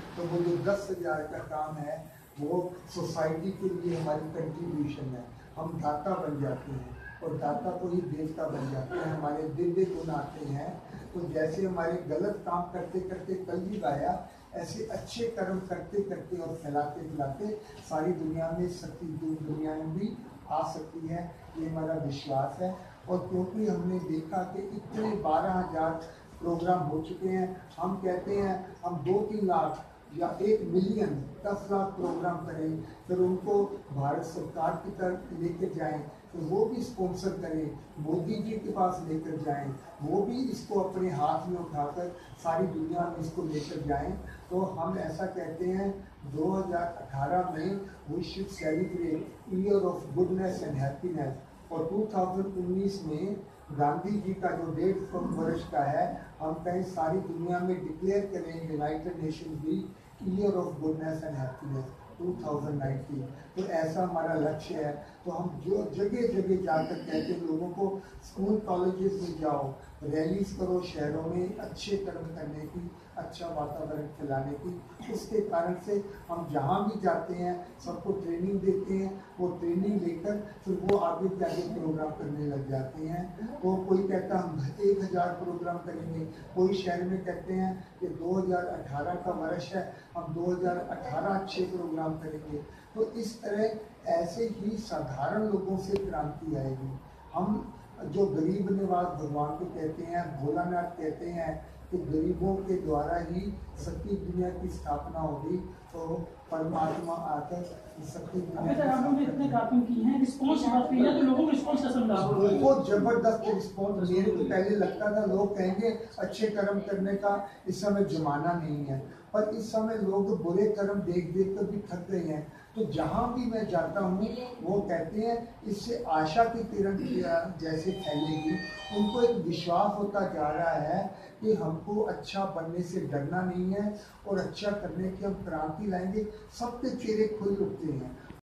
तो वो जो 10,000 का काम है वो सोसाइटी के लिए हमारी कंट्रीब्यूशन है। हम दाता बन जाते हैं और दाता को ही देवता बन जाते हैं, हमारे दिव्य गुण आते हैं। तो जैसे हमारे गलत काम करते करते कलयुग आया, ऐसे अच्छे कर्म करते करते और फैलाते फैलाते सारी दुनिया में शक्ति दुनिया में भी आ सकती है, ये हमारा विश्वास है। और क्योंकि हमने देखा कि इतने 12,000 प्रोग्राम हो चुके हैं, हम कहते हैं हम 2-3 लाख या 1 मिलियन 10 लाख प्रोग्राम करें, फिर उनको भारत सरकार की तरफ लेकर जाएं, तो वो भी स्पॉन्सर करें, मोदी जी के पास लेकर जाएं, वो भी इसको अपने हाथ में उठाकर सारी दुनिया में इसको लेकर जाएं। तो हम ऐसा कहते हैं 2018 में we should celebrate year of goodness and happiness, और 2019 में गांधी जी का जो 150 वर्ष का है, हम कहीं सारी दुनिया में डिक्लेयर करें United Nation week year of goodness and happiness 2019। तो ऐसा हमारा लक्ष्य है। तो हम जो जगह जगह जाकर कहते हैं लोगों को, स्कूल कॉलेजेस में जाओ, रैलीज करो, शहरों में अच्छे कर्म करने की, अच्छा वातावरण फैलाने की। उसके कारण से हम जहाँ भी जाते हैं सबको ट्रेनिंग देते हैं, वो ट्रेनिंग लेकर फिर वो आगे के आगे प्रोग्राम करने लग जाते हैं। तो कोई कहता हम 1,000 प्रोग्राम करेंगे, कोई शहर में कहते हैं कि 2018 का वर्ष है, हम 2018 अच्छे प्रोग्राम करेंगे। तो इस तरह ऐसे ही साधारण लोगों से क्रांति आएगी। हम जो गरीब निवास भगवान को कहते हैं, भोलानाथ कहते हैं कि गरीबों के द्वारा ही सत्य दुनिया की स्थापना होगी। तो परमात्मा आकर सत्य दुनिया बहुत जबरदस्त रिस्पॉन्स। मेरे को पहले लगता था लोग कहेंगे अच्छे कर्म करने का इस समय जमाना नहीं है, पर इस समय लोग बुरे कर्म देख देख कर भी थक गए हैं। तो जहाँ भी मैं जाता हूँ वो कहते हैं इससे आशा की किरण जैसे फैलेगी। उनको एक विश्वास होता जा रहा है कि हमको अच्छा बनने से डरना नहीं है और अच्छा करने की हम क्रांति लाएंगे। सबके चेहरे खुल उठते हैं।